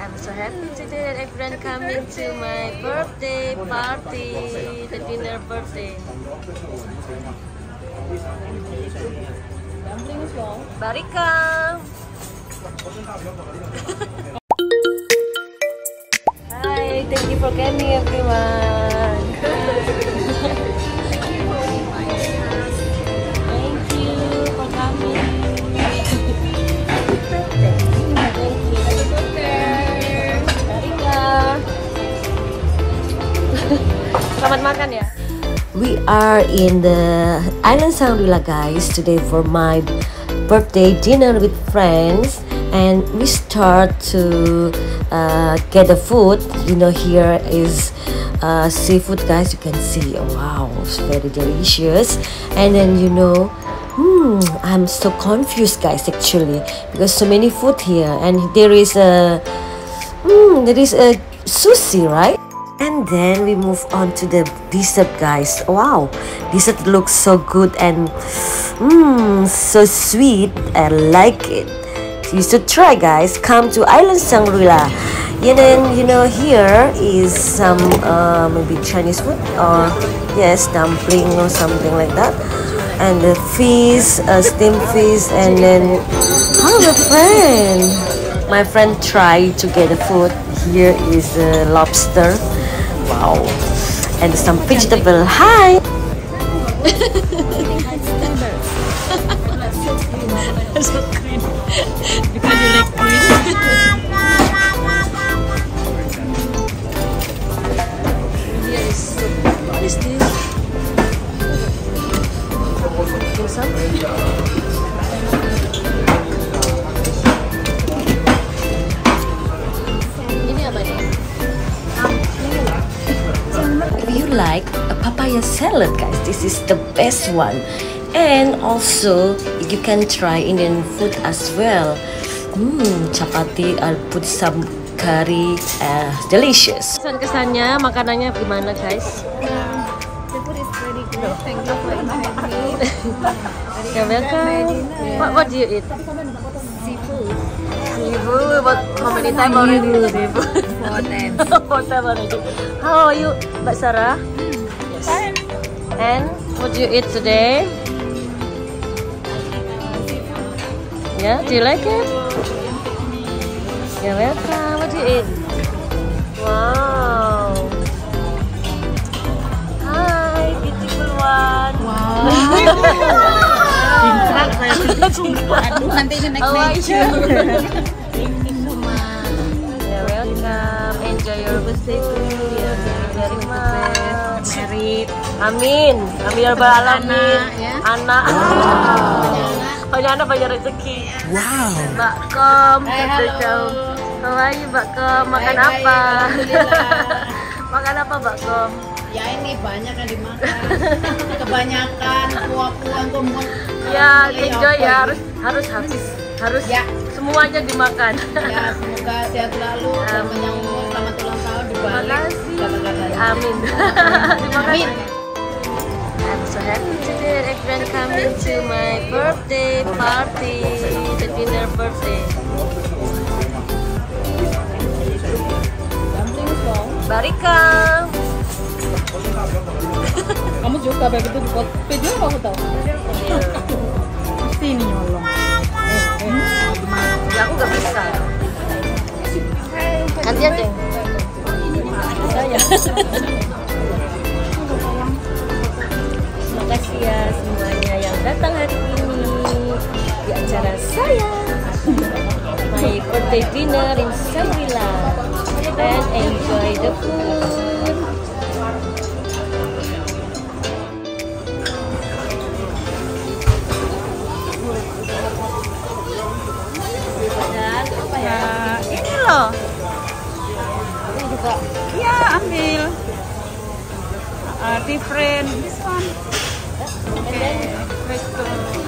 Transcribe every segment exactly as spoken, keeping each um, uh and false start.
I'm so happy today that everyone coming to my birthday party, the dinner birthday. Barika. Hi, thank you for coming everyone. Thank you for coming. Selamat makan ya. We are in the Island Shangri-La guys today for my birthday dinner with friends, and we start to uh, get the food. You know, here is uh, seafood guys, you can see. Oh, wow, it's very delicious. And then you know, hmm, I'm so confused guys actually, because so many food here, and there is a hmm, there is a sushi, right? And then we move on to the dessert guys. Wow, dessert looks so good and mmm, so sweet. I like it. You should try guys. Come to Island Shangri-La. And then you know, here is some uh, maybe Chinese food or yes, dumpling or something like that. And the fish, uh, steamed fish, and then oh, my friend, my friend tried to get the food. Here is uh, lobster. Wow, and some vegetable. Hi. So green. Because you like green. Here is what is this? Something. Ini apa nih? If you like a papaya salad guys, this is the best one. And also you can try Indian food as well. Hmm, chapati, I'll put some curry, uh, delicious. Kesan-kesannya, makanannya gimana guys? The food is very good. Thank you for inviting me. You're welcome. What, what do you eat? Seafood. Seafood. What, how many times already? Seafood. Four times. Four times already. How are you, Mbak Sarah? Yes. And what do you eat today? Yeah, do you like it? You're welcome. What do you eat? Wow. Hi, beautiful one. Wow. Cincang saya. Aduh, nanti ini next next. Thank you so much. You're welcome. Enjoy your birthday too. Yeah, very much. Merit. Amin. Amin ya rabbal alamin. Anak. Banyak anak banyak rezeki. Wow. Mbak Kom, jauh. How are you Mbak Kom? Makan apa? Makan apa Mbak Kom? Ya ini banyak yang dimakan. Kebanyakan kuah-kuah kumpul. Ya, enjoy ya. Harus harus habis. Harus ya. Semuanya dimakan. Ya, semoga sehat selalu. Panjang umur, selamat ulang tahun dibalik. Terima kasih. Amin. Terima kasih. I'm so happy today that everyone coming to my birthday party, the dinner birthday. Barika. Kamu juga begitu di video apa aku tahu? Pasti ini nyolong. Eh, eh. Ya aku nggak bisa. Gantian deh. Saya. Terima kasih ya semuanya yang datang hari ini di acara saya, my birthday dinner in Shangri-La, and enjoy the food. Dan apa ya? Ini loh. Ini juga. Ya, ambil. Uh, different this one. Okay. Presto.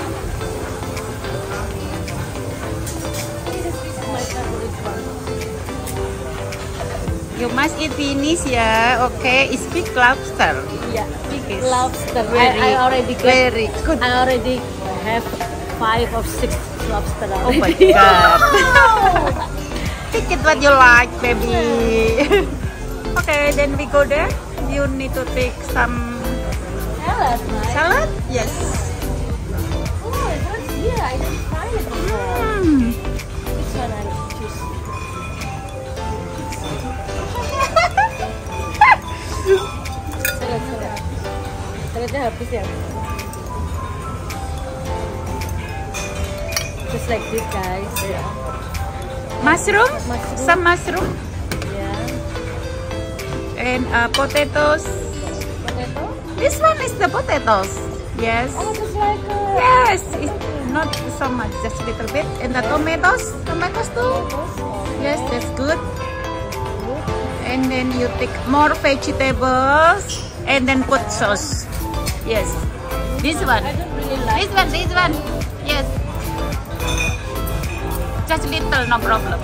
You must eat finish ya. Okay, it's big lobster. Yeah, big Yes. lobster. Very, I, I already get, very good. I already have five or six lobster. Oh my god. Big Take it what you like, baby. Okay, then we go there. You need to take some Salad, right? salad. Yes. Oh, what's here? I didn't find it before. Hmm. Which one I choose? Salad, salad. Saladnya habis ya. Just like this, guys. Yeah. Mushroom. Mushroom. Some mushroom. Yeah. And uh, potatoes. Potato. This one is the potatoes. Yes. Oh, just like a... Yes. It's not so much, just a little bit. And the tomatoes. Tomatoes too. Yes, that's good. And then you take more vegetables and then put sauce. Yes. This one. I don't really like This one. This one. Yes. Just little, no problem.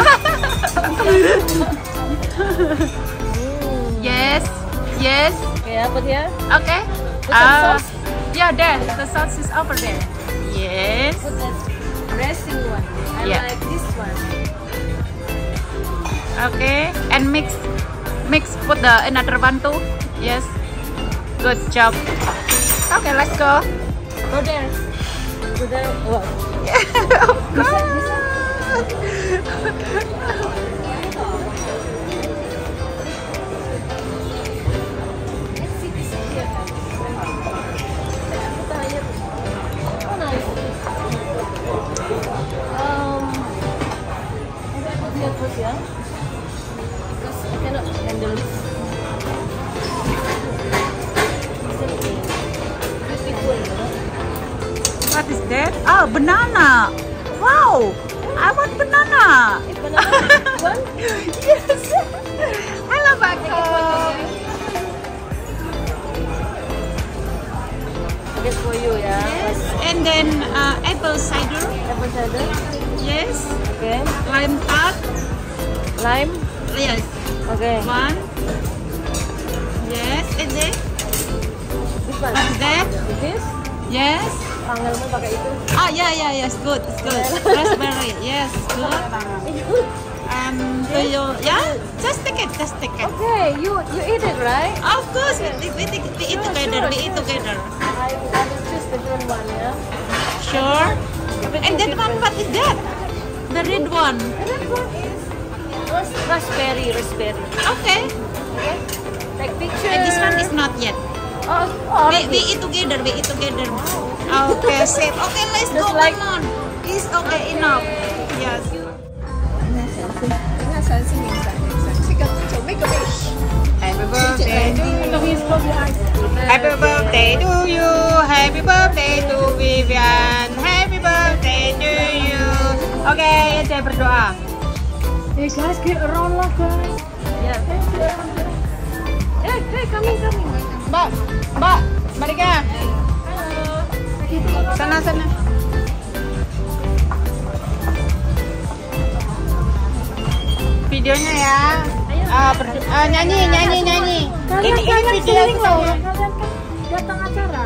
Yes. Yes. Okay, I put here. Okay. Put some Uh, sauce? Yeah, there. The sauce is over there. Yes. Put that dressing one. I Yeah. like this one. Okay. And mix. Mix. Put the another one too. Yes. Good job. Okay, let's go. Go there. Go there. What? Of course. Let's see this here. Oh, nice. Um, maybe I put here first, yeah? Because I cannot handle this. Beautiful, you know? What is that? Oh, banana. Wow. I want banana. It's banana one? Yes. I love apple. This for you, yeah? Yes. And then uh, apple cider. Apple cider. Yes. Okay. Lime tart. Lime. Yes. Okay. One. Yes. And then This one. what's that? Is this? Yes. Panggilmu pakai itu. Ah, yeah, yeah, yes. Good. It's good. Raspberry. Yes. Good. Um, do you? Yeah. Just take it. Just take it. Okay, you you eat it, right? Of course. We, we, we, we eat Sure, together. sure, We eat sure. together. I, I will choose the good one, yeah? Sure. Everything And that one, different. what is that? The red one. And that one is ras- raspberry, raspberry. Okay. Okay? Take picture. And this one is not yet. Oh, oh We, we already. eat together. We eat together. Okay, safe. Okay, let's Just go. like- Come on. It's okay enough. Yes. Happy birthday to you. Happy birthday to you. Happy birthday to Vivian. Happy birthday to you. Oke, okay, saya berdoa. Hey guys, get around lah guys. Yeah. Hey, hey, coming, coming. Mbak, Mbak, Mbak Rika. Sana, sana. Videonya ya. Ah, ber- ah, nyanyi, nyanyi, nyanyi. Ini, ini video loh. Kalian kan datang acara.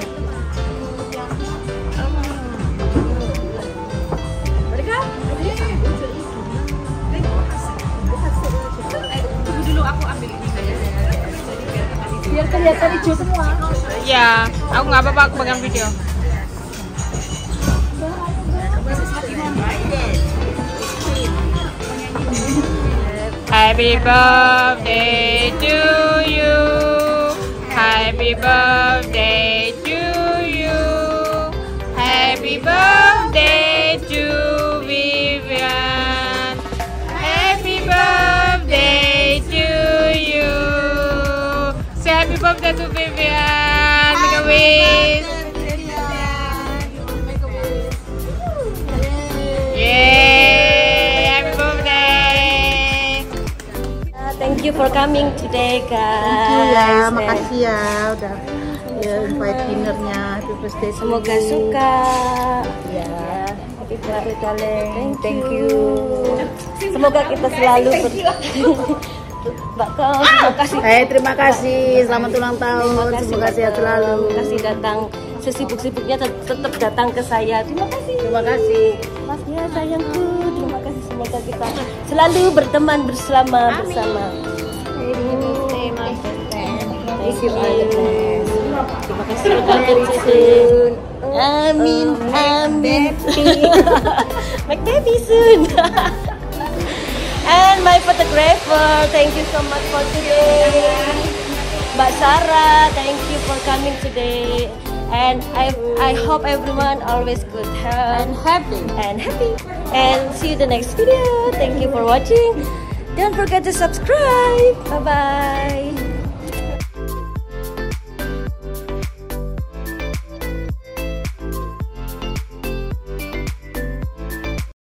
Mereka? Tunggu dulu, aku ambil ini. Biar kelihatan hijau semua. Ya, aku nggak apa-apa, aku pegang video. Happy birthday to you. Happy birthday to you. Happy birthday to Vivian. Happy birthday to you. Say happy birthday to Vivian. Make a wish. Yay! Happy birthday. Thank you for coming today, guys. Thank you ya, And makasih ya udah ya invite dinnernya. Happy birthday to Semoga you. suka. Ya, happy birthday, darling. Thank you. Semoga kita selalu ber... Mbak Kau, terima kasih. Eh, terima kasih. Selamat ulang tahun. Terima kasih, Semoga Mbak sehat Kau. selalu. Terima kasih datang sesibuk-sibuknya tet- tetap datang ke saya. Terima kasih. Terima kasih. Mas ya sayangku. Terima kasih, semoga kita selalu berteman bersama Amin. bersama. Thank you all the best. Terima kasih soon. Amin, amin. Make baby soon. And my photographer, thank you so much for today. Mbak Sarah, thank you for coming today. And I I hope everyone always good health And happy. and happy. And see you the next video. Thank you for watching. Don't forget to subscribe. Bye bye.